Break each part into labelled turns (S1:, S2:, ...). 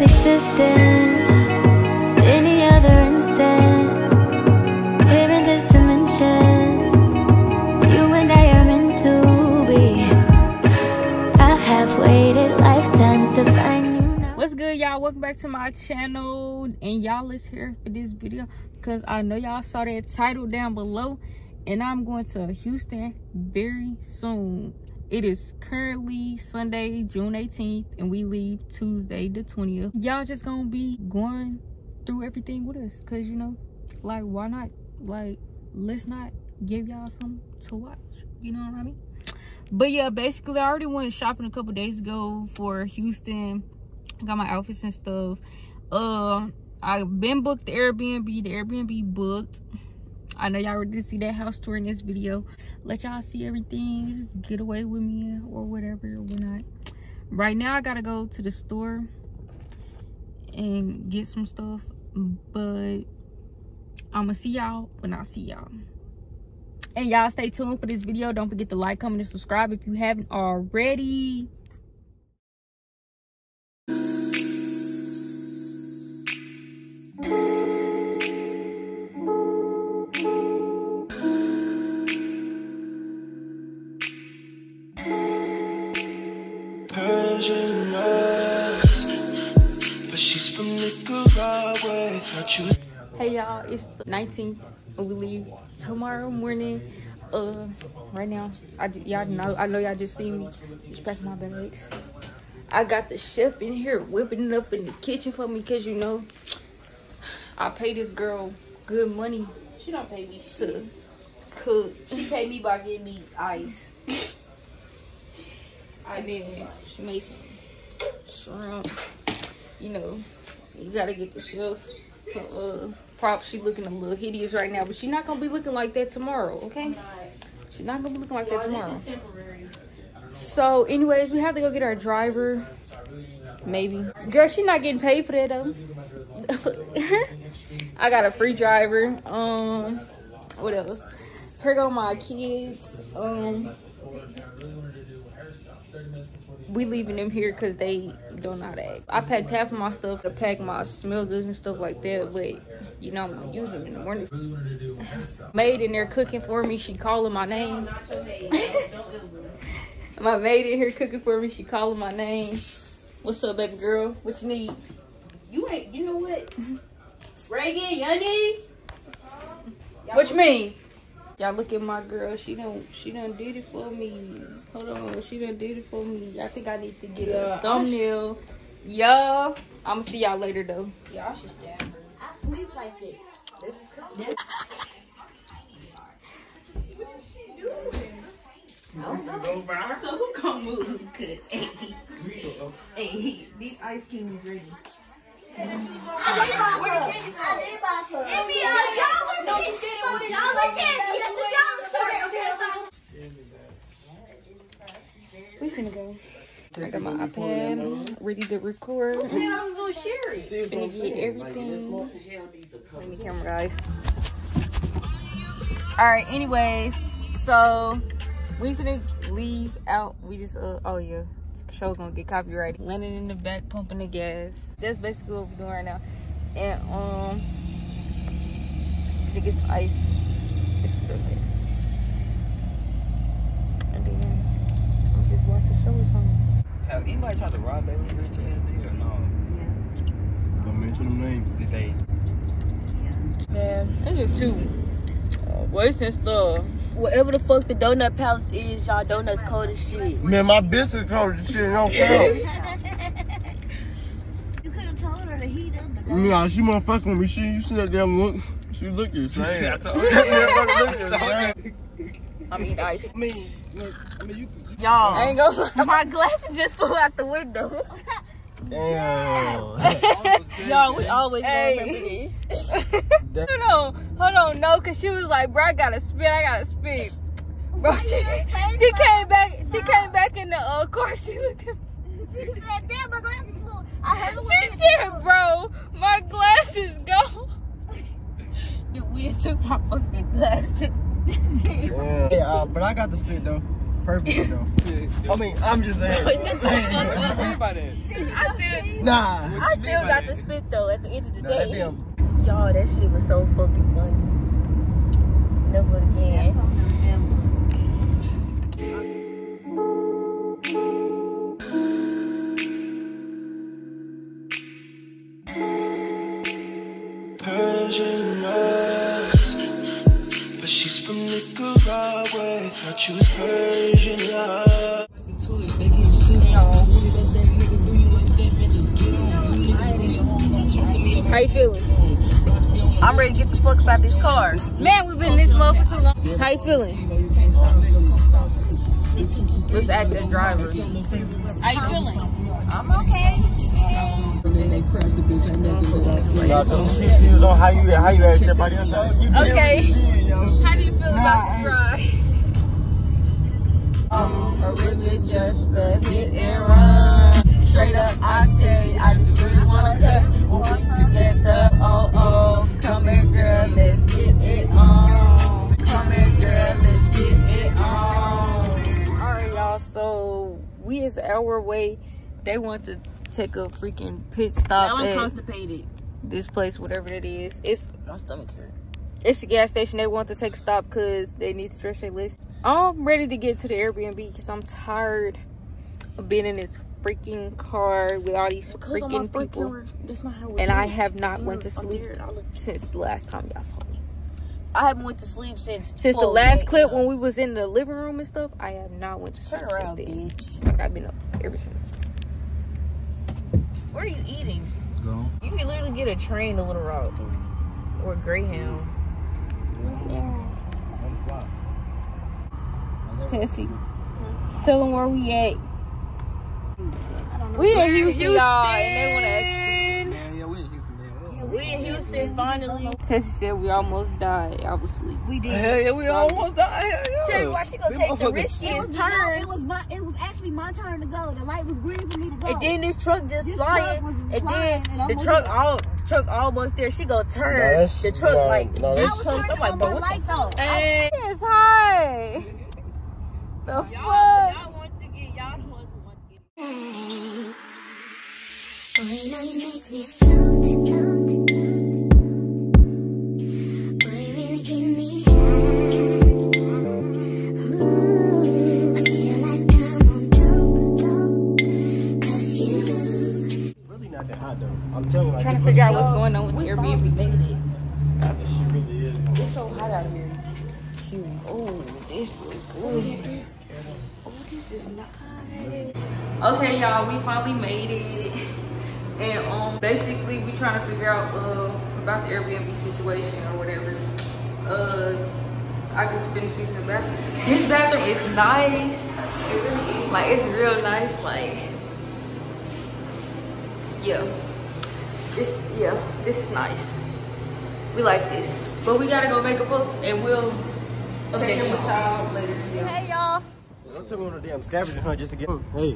S1: not existing any other instant. Here in this dimension, you and I are meant to be. I have waited lifetimes to find you now.
S2: What's good, y'all? Welcome back to my channel, and y'all is here for this video because I know y'all saw that title down below, and I'm going to Houston very soon. It is currently Sunday, June 18th, and we leave Tuesday the 20th. Y'all just gonna be going through everything with us, cause you know, like, why not? Like, let's not give y'all something to watch, you know what I mean? But yeah, basically I already went shopping a couple days ago for Houston. I got my outfits and stuff. I've been booked the Airbnb booked. I know y'all ready to see that house tour in this video. Let y'all see everything. Just get away with me or whatever or whatnot. Right now I gotta go to the store and get some stuff, but I'ma see y'all when I see y'all. And y'all stay tuned for this video. Don't forget to like, comment, and subscribe if you haven't already.
S3: Persian eyes, but she's from Nicaragua.
S2: Hey y'all, it's the 19th and we leave tomorrow morning. Right now, I know y'all just seen me just packing my bags. I got the chef in here whipping it up in the kitchen for me because you know I pay this girl good money.
S4: She don't pay me
S2: to cook.
S4: She paid me by getting me ice.
S2: And then she made some shrimp. You know, you gotta get the chef props. She looking a little hideous right now, but she's not gonna be looking like that tomorrow, okay? She's not gonna be looking like that tomorrow.
S4: This is temporary.
S2: So anyways, we have to go get our driver. Maybe. Girl, she not getting paid for that though. I got a free driver. What else? Here go my kids. We leaving them here because they don't know how to act. I packed half of my stuff to pack my smell goods and stuff like that, but you know I'm gonna use them in the morning. Maid in there cooking for me, she calling my name. My maid in here cooking for me, she calling my name. What's up, baby girl? What you need?
S4: You know what? Reagan, Yanni?
S2: What you mean? Y'all look at my girl. She done did it for me. Hold on, she done did it for me. I think I need to get a thumbnail. Y'all, I'ma see y'all later though.
S4: Y'all should stab her. I sleep like this. So who gonna move? Good. Hey, these ice cubes ready.
S2: We finna go. I got my iPad ready to record.
S4: I said I was gonna share it.
S2: Finna get everything. Let me camera, guys. Alright, anyways, so we finna leave out. We just oh yeah, show's gonna get copyrighted. Landing in the back, pumping the gas. That's basically what we're doing right now. And finna get some ice. It's the best. And then I'm just watch the show or something.
S5: Have anybody tried to rob that little bitch or no?
S6: Yeah. Don't mention them names.
S5: Did they?
S2: Man, it's just too wasting stuff.
S4: Whatever the fuck the donut palace is, y'all donuts cold as shit.
S6: Man, my biscuit cold as shit. Don't count.
S7: You could have told her to heat up the
S6: Nah, she motherfucking with me. You see that damn look? She looking same.
S5: I told
S2: I'm eating ice.
S6: I mean, you.
S4: Y'all,
S2: I ain't gonna lie.
S4: my glasses just flew out the window.
S6: Damn.
S4: Y'all, we always gonna remember this.
S2: Hold on, no, cause she was like, bro, I gotta spit. Bro, she came back in the car. She looked at me.
S7: She said, damn, my glasses flew. I heard the
S2: She said, bro, my glasses go.
S4: The wind took my fucking glasses.
S6: Yeah, but I got the spit though. Perfect though. I mean, I'm just saying.
S5: What you mean by that?
S6: Nah.
S4: I still got to spit though at the end of the day.
S6: Damn.
S4: Y'all, that shit was so fucking funny. Never again.
S3: Persian eyes, but she's from Nicaragua. Thought you was Persian love.
S2: How you feeling?
S4: I'm ready to get the fuck about this car.
S2: Man, we've been in this motherfucker too long. How you feeling? Let's act as driver. How you feeling?
S4: I'm okay.
S6: Nah, so she was on how you ask everybody else.
S2: Okay. How do you feel about the drive? Or is it just a hit and run? Straight up, I tell you, I just really wanna cut when we together. Oh, oh, come here, girl, let's get it on. Come here, girl, let's get it on. Alright, y'all, so we is an hour away. They want to take a freaking pit stop
S4: I'm
S2: at
S4: constipated.
S2: this place, whatever it is.
S4: My stomach hurt.
S2: It's a gas station. They want to take a stop because they need to stretch their legs. I'm ready to get to the Airbnb because I'm tired of being in this freaking car with all these freaking people.
S4: That's not how
S2: And I have not went to sleep since the last time y'all saw me.
S4: I haven't went to sleep since
S2: Since the last clip when we was in the living room and stuff, I have not went to sleep
S4: Turn around,
S2: since then.
S4: bitch.
S2: Like I've been up ever since.
S4: What are you eating?
S5: Go.
S4: You can literally get a train to Little Rock or a Greyhound.
S2: Tessie, tell them where we at. We in Houston, y'all, and they want to ask.
S5: Man, yeah, we in Houston, man.
S4: We in Houston finally.
S2: Tessie said we almost died. I was asleep.
S7: We did.
S5: Hell yeah, we almost died. Hell yeah.
S4: Tell you why she gonna take the riskiest turn.
S7: It was actually my turn to go. The light was green for me to go.
S4: And then this truck just
S7: This
S4: flying,
S7: truck was
S4: and
S7: flying,
S4: then
S7: and
S4: the truck almost there. She gonna turn.
S6: that's-
S4: The truck
S6: no,
S4: like
S6: no,
S7: I
S6: that's-
S7: was
S4: truck.
S7: turning
S4: I'm like,
S7: on
S4: bro,
S7: my
S4: what
S7: light though.
S2: It's high. The fuck?
S4: y'all want to get y'all the ones who want to get.
S1: Boy, now you make me float, float, float. Boy, you really give me high. Ooh, I feel like I'm on dope, 'cause you.
S6: Really not that hot though. I'm telling you. Like,
S2: Trying to figure out what's going on with the Airbnb.
S6: She really is.
S4: It's so hot out here.
S2: Oh, this is good. Oh, this is nice. Okay, y'all, we finally made it. And basically we trying to figure out about the Airbnb situation or whatever. I just finished using the bathroom. His bathroom is nice. It really is. Like, it's real nice. Like, yeah. This is nice. We like this. But we gotta go make a post and we'll check in with y'all later. Yeah. Hey, y'all.
S6: Don't tell me on the damn scavenger hunt just to get. Hey.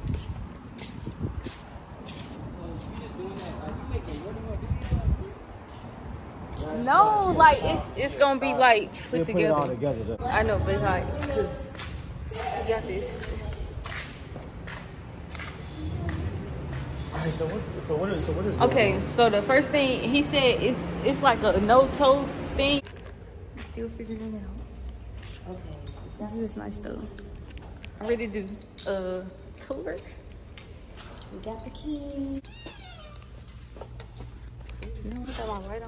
S2: No, like it's gonna be like put
S6: We'll put it all
S2: together.
S6: together though.
S2: I know, but like, cause we got this.
S6: Alright, so what is going
S2: Okay,
S6: on?
S2: so the first thing he said is it's like a no toe thing. Still figuring it out. Okay, that is nice though. I'm ready to do a tour.
S7: We got the key.
S2: You know, I got my light on.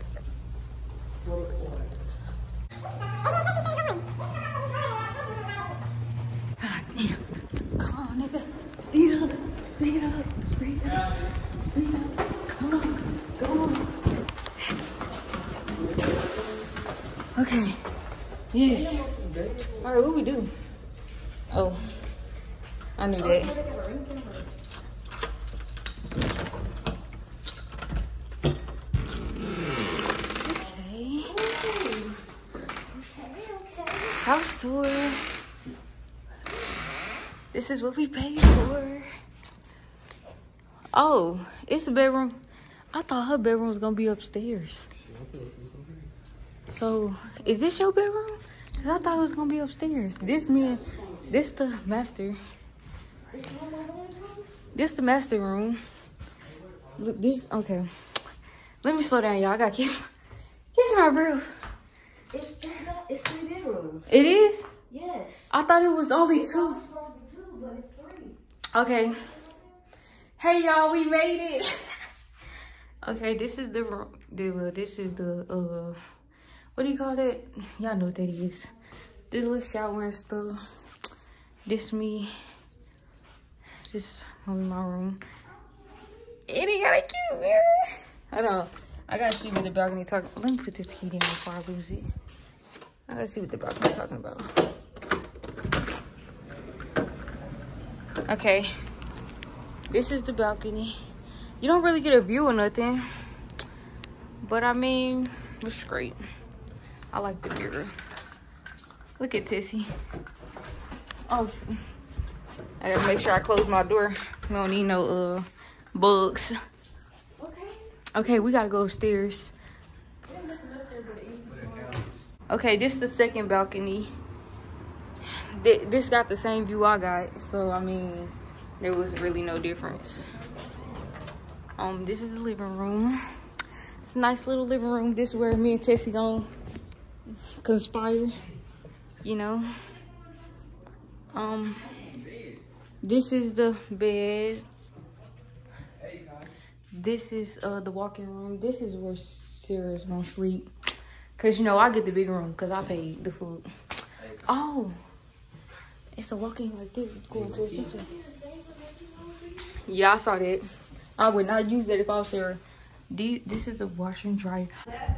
S2: God damn. Come on, nigga. Speed up. Speed up. Speed up. Speed up. Come on. Go on. Okay. Yes. Alright, what we do? Oh. I knew that. House tour. This is what we paid for. Oh, it's a bedroom. I thought her bedroom was gonna be upstairs. So, is this your bedroom? Cause I thought it was gonna be upstairs. This me This the master. This the master room. Look, this, okay. Let me slow down, y'all. I gotta keep my breath.
S4: It's three bedrooms.
S2: It is?
S4: Yes.
S2: I thought it was only 2.
S4: It's supposed to be 2, but it's 3.
S2: Okay. Hey, y'all, we made it. Okay, this is the room. This is the, what do you call that? Y'all know what that is. This little shower and stuff. This me. This gonna be my room. And it got a cute mirror. Hold on. I gotta see what the balcony talking. Let me put this key down before I lose it. I gotta see what the balcony talking about. Okay. This is the balcony. You don't really get a view or nothing. But I mean, it's great. I like the mirror. Look at Tessie. Oh, I gotta make sure I close my door. We don't need no bugs. Okay, we gotta go upstairs. Okay, this is the second balcony. This got the same view I got, so I mean, there was really no difference. This is the living room. It's a nice little living room. This is where me and Tessie gonna conspire, you know. This is the beds. This is the walk-in room. This is where Sarah's gonna sleep. Cause you know I get the big room cause I paid the food. Oh, it's a walk-in like this. Going towards this way. Yeah, I saw that. I would not use that if I was Sarah. This is the washer and dryer.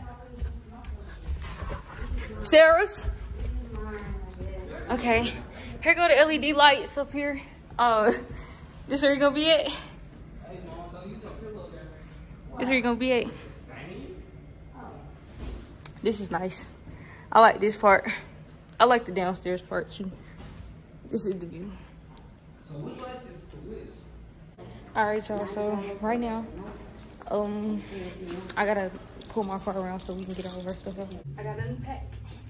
S2: Sarah's. Okay, here go the LED lights up here. This where you gonna be at? This where you gonna be at? This is nice. I like this part. I like the downstairs part too. This is the view. All right, y'all. So right now, I gotta pull my car around so we can get all of our stuff out. I gotta unpack.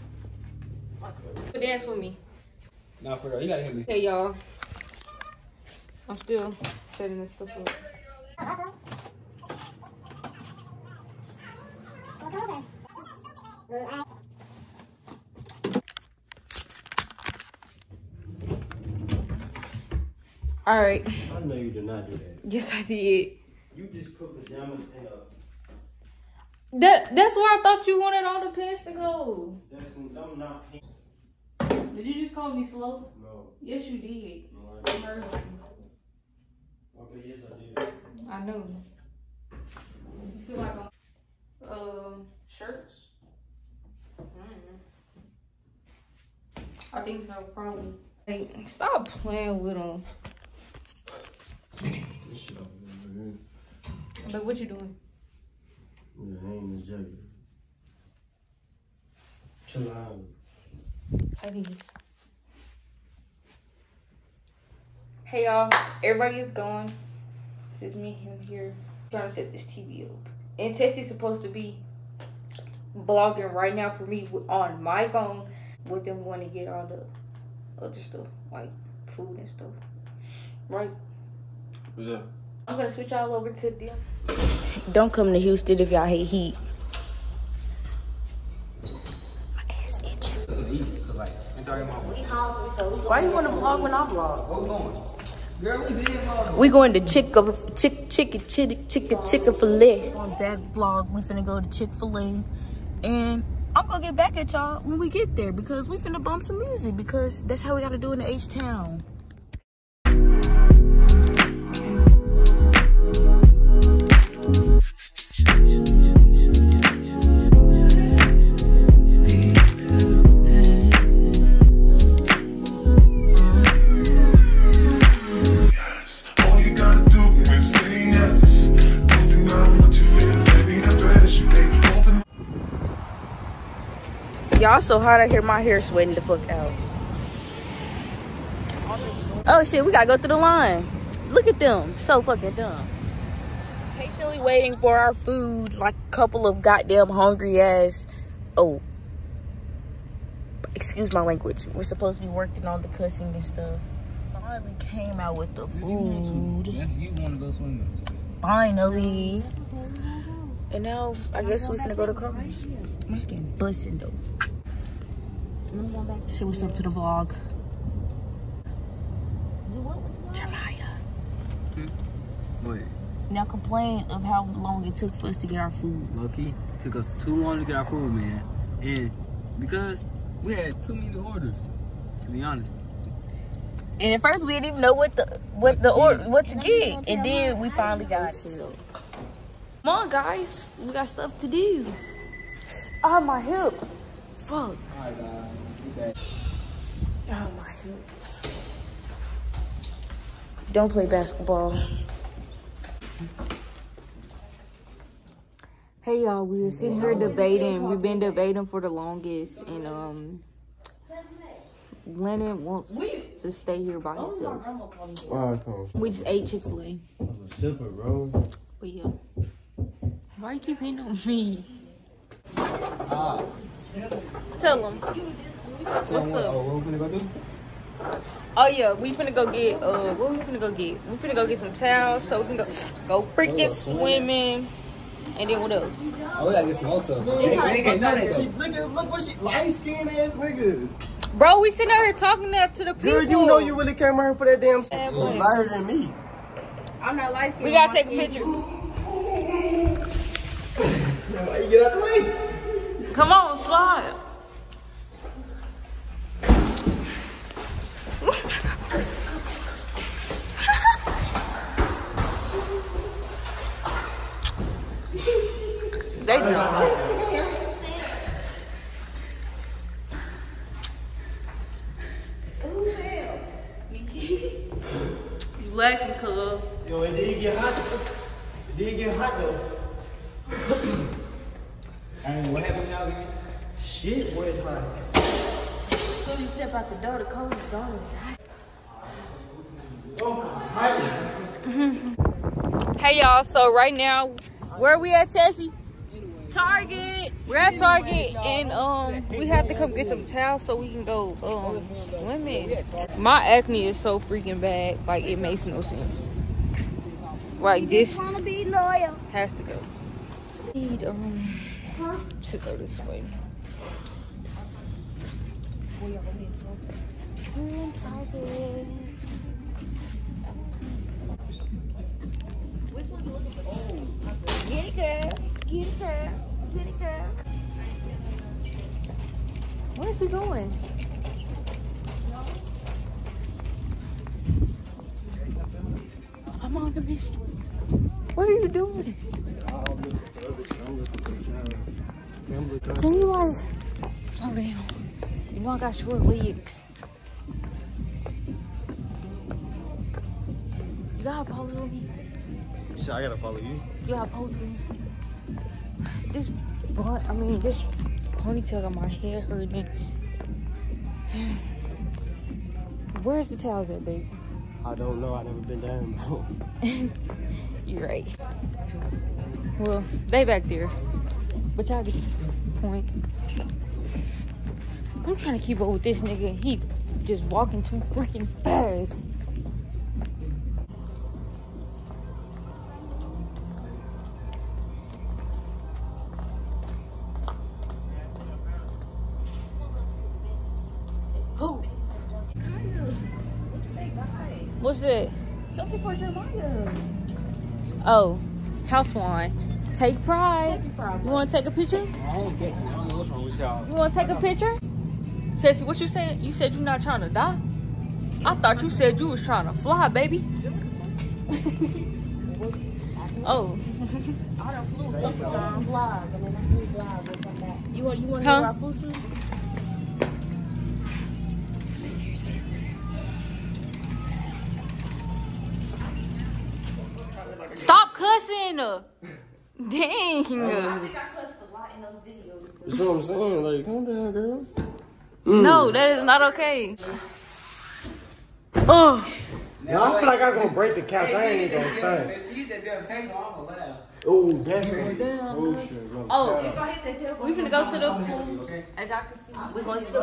S2: Dance with me.
S5: Nah, for real, you gotta hit me.
S2: Hey, y'all. I'm still setting this stuff up. All right.
S6: I know you did not do that.
S2: Yes, I did.
S6: You just put pajamas in a...
S2: That's where I thought you wanted all the pants to go.
S6: I'm not pink.
S2: Did you just call me slow?
S6: No.
S2: Yes, you did.
S6: No,
S2: I heard you.
S6: okay, yes, I did.
S2: I know. You feel like shirts? I think so, probably. Hey, stop playing with them.
S6: This shit over here.
S2: But what you doing?
S6: Yeah, hang this jacket. Chill out.
S2: How these? Hey y'all, everybody is gone. This is me, him here. I'm trying to set this TV up. And Tessie's supposed to be vlogging right now for me on my phone with them wanting to get all the other stuff, like food and stuff. Right?
S6: Yeah.
S2: I'm gonna switch y'all over to them.
S4: Don't come to Houston if y'all hate heat. Why you want to vlog when I vlog?
S5: Where we going? Girl, we been vlogging.
S4: We going to Chick-fil-A. On that vlog, we finna go to Chick-fil-A. And I'm gonna get back at y'all when we get there because we finna bump some music because that's how we gotta do in the H-Town. Y'all so hot out here, my hair sweating the fuck out. Oh shit, we gotta go through the line. Look at them, so fucking dumb. Patiently waiting for our food like a couple of goddamn hungry ass. Oh, excuse my language. We're supposed to be working on the cussing and stuff. Finally came out with the food.
S5: Yes, you want to go swimming.
S4: Finally. And now, I guess we're finna go to Kroger's. My skin busting though. Say what's up to the vlog. Jeremiah.
S5: What?
S4: Now complain of how long it took for us to get our food.
S5: Low-key, took us too long to get our food, man. And because we had too many orders, to be honest.
S4: And at first we didn't even know what to get. And then we finally got it. Come on, guys. We got stuff to do. Oh, my hip. Fuck.
S5: Alright, guys. Okay.
S4: Oh, my hip. Don't play basketball. Hey, y'all. We were sitting here debating. We've been debating for the longest. And, Lennon wants to stay here by himself. We just ate Chick-fil-A.
S6: Super, bro.
S4: But yeah. Why you keep hitting on me? Tell him. What's up?
S5: What we finna go do?
S2: Oh yeah, we finna go get what we finna go get? We finna go get some towels so we can go freaking swimming. And then what else?
S5: Oh, we gotta get some more stuff.
S6: Look what she light skinned ass niggas.
S2: Bro, we sitting out here talking that to the people.
S6: Girl, you know you really came out here for that damn stuff.
S2: boy.
S6: You lighter than me.
S4: I'm not light skinned.
S2: We gotta take a picture.
S6: Why you get out the way?
S2: Come on, slide. They know. You lacking, cuz.
S6: Yo, it did get hot. It did get hot though.
S5: And what happened now again?
S6: Shit, boy, it's hot.
S4: So you step out the door, the cold is gone.
S2: Hey y'all, so right now, where are we at, Tessie?
S4: Target.
S2: We're at Target and we have to come get some towels so we can go swimming. My acne is so freaking bad, like it makes no sense. Like this
S7: Wanna be loyal.
S2: has to go. Need to go this way.
S7: Get it, girl. Get it, girl. Get it, girl.
S2: Where is he going? I'm on the mission. What are you doing? Can you like slow down? You know I got short legs. You gotta pose with me.
S6: You said I gotta follow you?
S2: You gotta pose with me. This this ponytail got my hair hurting. Where's the towels at, babe?
S6: I don't know. I've never been down before.
S2: You're right. Well, they back there. But y'all get the point. I'm trying to keep up with this nigga. He just walking too freaking fast. Who? What's it?
S4: Something for Jeremiah.
S2: Oh, house wine. Take pride. You want to take a picture?
S5: I don't get it. I don't know what's wrong with y'all.
S2: You want to take a picture? Tessie, what you said? You said you're not trying to die? I thought you said you was trying to fly, baby. Oh.
S7: I done flew up and down vlog, and then I flew vlog and come back.
S4: You want to
S2: Huh?
S4: know where I flew to?
S2: Stop cussing! Dang!
S4: I think I cussed a lot in those videos.
S6: That's what I'm saying. Like, calm down, girl.
S2: No, that is not okay.
S6: Now, I feel like I'm gonna break the couch. I ain't gonna stand.
S5: See that damn table, I'm gonna laugh.
S6: Oh, that's right. Oh, shit.
S2: Oh, we finna go to the pool. As y'all can see, we're going to the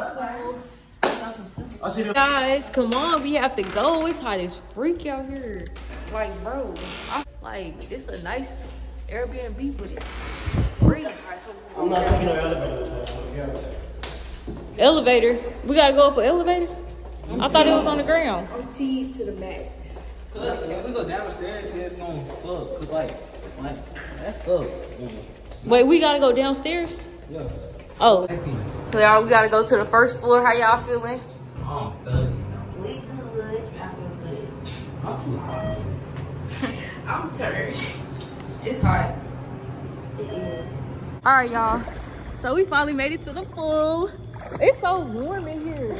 S2: pool. Guys, come on, we have to go. It's hot as freak out here. Like, bro, like, it's a nice Airbnb, but it's free.
S6: I'm not taking no elevator.
S2: Elevator? We gotta go up an elevator? I thought it was on the ground.
S7: I'm teed to the max.
S5: Cause if we go down the stairs, it's gonna suck. Cause like that suck.
S2: Wait, we gotta go downstairs?
S5: Yeah.
S2: Oh. So y'all, we gotta go to the first floor. How y'all feeling?
S5: I'm done.
S7: We good.
S2: I feel good.
S5: I'm too hot.
S7: I'm turned.
S2: It's hot. It is. All right, y'all. So we finally made it to the pool. It's so warm in here.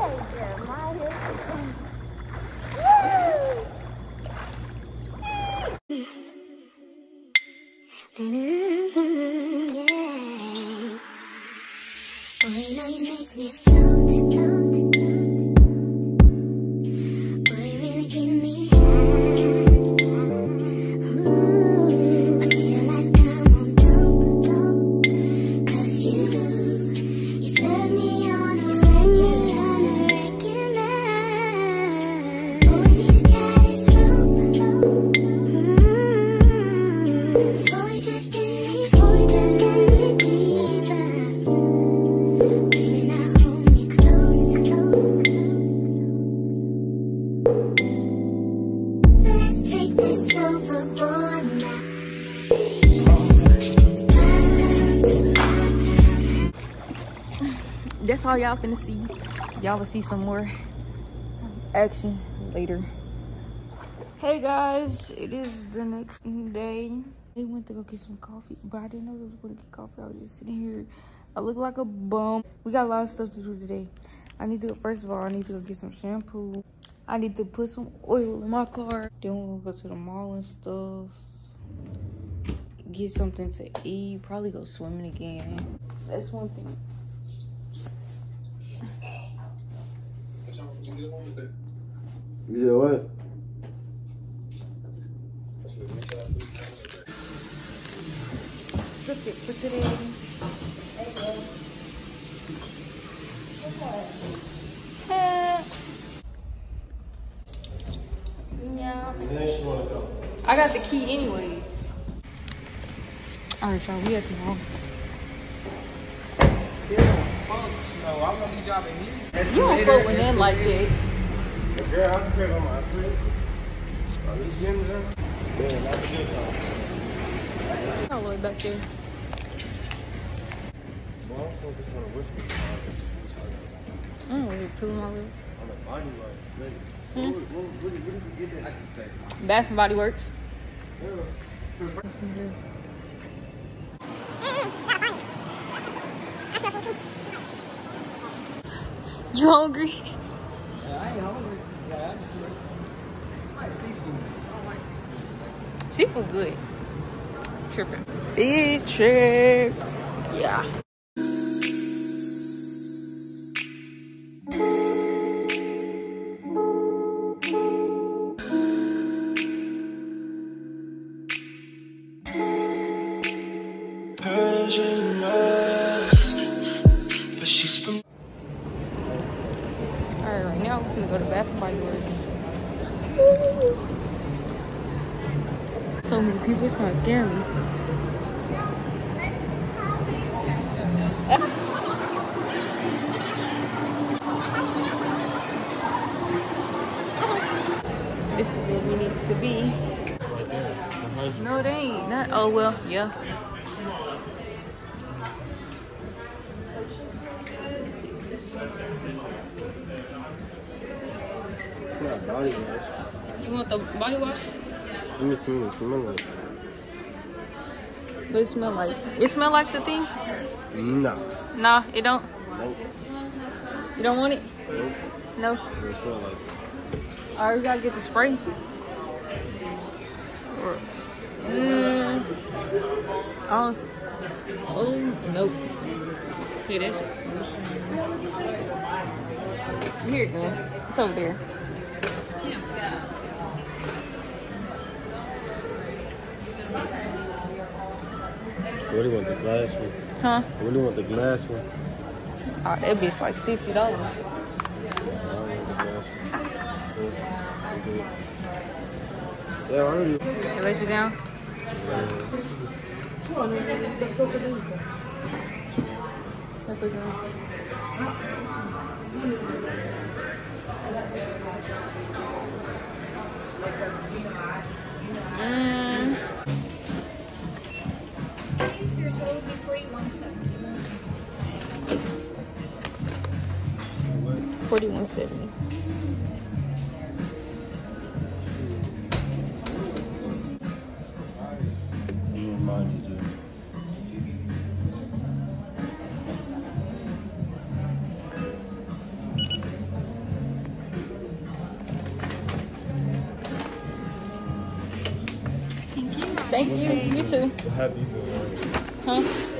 S2: That's all y'all finna see. Y'all will see some more action later. Hey guys, it is the next day. They went to go get some coffee, but I didn't know they was gonna get coffee. I was just sitting here. I look like a bum. We got a lot of stuff to do today. I need to, first of all, I need to go get some shampoo. I need to put some oil in my car. Then we'll go to the mall and stuff. Get something to eat. Probably go swimming again. That's one thing.
S6: You said what?
S2: Put it in. Yeah. I got the key anyways. Alright, y'all, we at the mall.
S5: I'm gonna need y'all to meet.
S2: You don't fuck with them like that.
S6: Girl, I can pay on my seat. Are you getting there? Yeah, not the good time.
S2: All the way back there.
S6: Well, I'm focused on the whiskey.
S2: I don't know what to my lip.
S6: On the body light. What did you get that? I can say.
S2: Bath and Body Works. You hungry?
S5: Yeah, I ain't hungry. Yeah, I just like seafood. I don't like seafood.
S2: Seafood good. Tripping. Big trip. Yeah.
S3: Persian eyes, but she's from.
S2: Alright, right now we're gonna go to Bath and Body Works. So many people, it's kind of scaring me. This is where we need to be. No, they ain't. Not. Oh well, yeah.
S6: It's not body wash.
S2: You want the body wash?
S6: Let me smell it. Smell it.
S2: But it smell like the thing?
S6: No.
S2: Nah, it don't.
S6: Nope.
S2: You don't want it?
S6: Nope.
S2: No.
S6: It smell like it.
S2: Alright, we gotta get the spray. Oh, nope. Okay, that's it. Here it goes. It's over there.
S6: Really want the glass one.
S2: Huh?
S6: Really want the glass one.
S2: Oh, that bitch like $60.
S6: I don't want the glass one. Yeah, I already.
S2: They let you down? That's okay.
S7: Your total would be $41.70.
S2: 41.70.
S6: Remind you to.
S2: Thank you. You too.
S6: Happy birthday.
S2: Huh?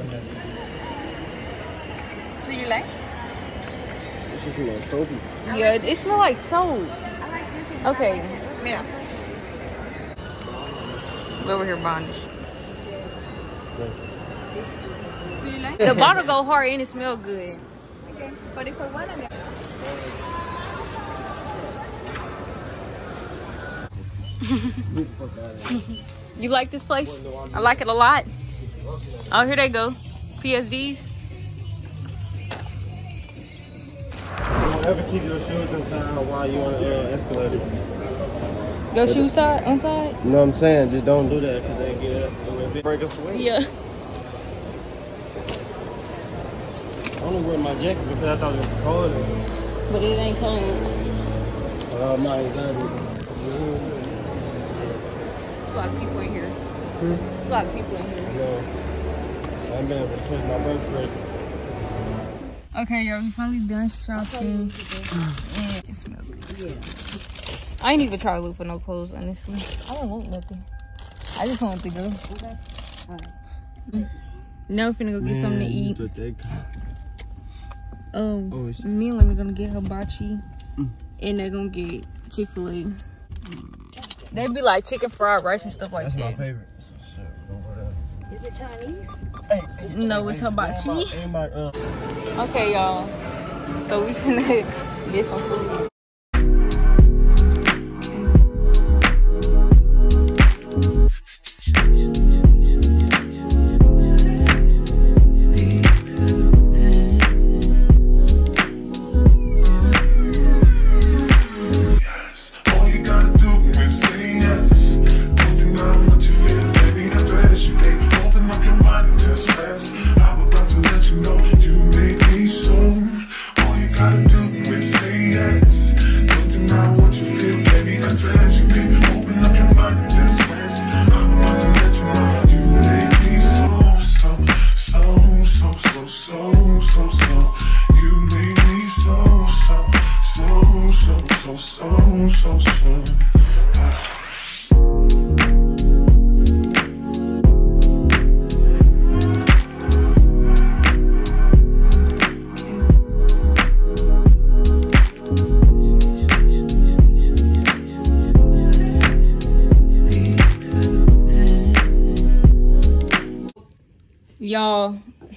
S2: Do you like?
S6: It's just like soapy.
S2: Yeah, it smells like soap. Okay. Yeah. Over here, Bondage. The bottle go hard and it smell good.
S7: Okay, but if I want to
S2: You like this place? I like it a lot. Oh, here they go. PSDs.
S6: Don't ever keep your shoes untied while you're on the escalators.
S2: Your shoes tied, untied?
S6: You know what I'm saying? Just don't do that because they get up and break a swing.
S2: Yeah.
S6: I only wear my jacket because I thought it was cold.
S2: But it ain't cold.
S6: My anxiety.
S2: It's a lot of people in here. It's a lot of people in here.
S6: No. I ain't been able to touch my birthday.
S2: Okay, y'all, we finally done shopping. And it smells good. Yeah. I ain't even try to look for no clothes, honestly. I don't want nothing. I just want to go. Okay. Alright. Now we're finna go get something to eat. Me and Lemmy gonna get hibachi. And they're gonna get Chick-fil-A. They be like chicken fried rice and stuff like that.
S6: That's my favorite. So shit, don't go there.
S7: Is it Chinese?
S2: No, it's hibachi. Okay, y'all. So we finna get some food. Y'all,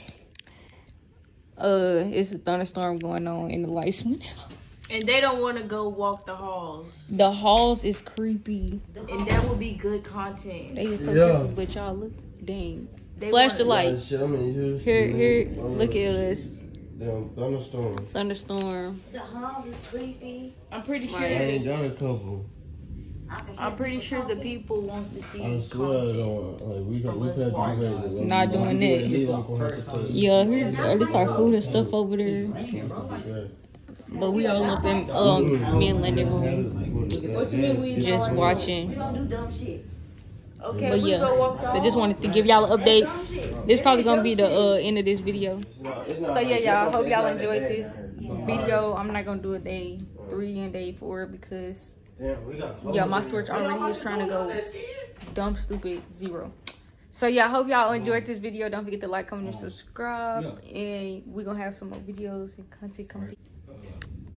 S2: it's a thunderstorm going on and the lights went out.
S4: And they don't want to go walk the halls.
S2: The halls is creepy.
S4: And that would be good content.
S2: They is so creepy, but y'all look, dang. Flash the light. Here, look at this.
S6: Damn, thunderstorm.
S2: Thunderstorm.
S7: The halls is creepy.
S4: I'm pretty sure.
S6: I ain't done a couple.
S4: I'm pretty sure the people wants to see.
S6: I swear, we could
S2: not doing that. Yeah, here, this our food and stuff over there. But we all up in me and Linda room.
S4: What you mean we
S2: just watching?
S7: We don't do dumb shit.
S4: Okay,
S2: but yeah, I just wanted to give y'all an update. This probably gonna be the end of this video. So yeah, y'all, hope y'all enjoyed this video. I'm not gonna do a day 3 and day 4 because yeah, my storage already is trying to go dumb stupid 0. So yeah, I hope y'all enjoyed this video. Don't forget to like, comment, and subscribe. And we're gonna have some more videos and content coming to you.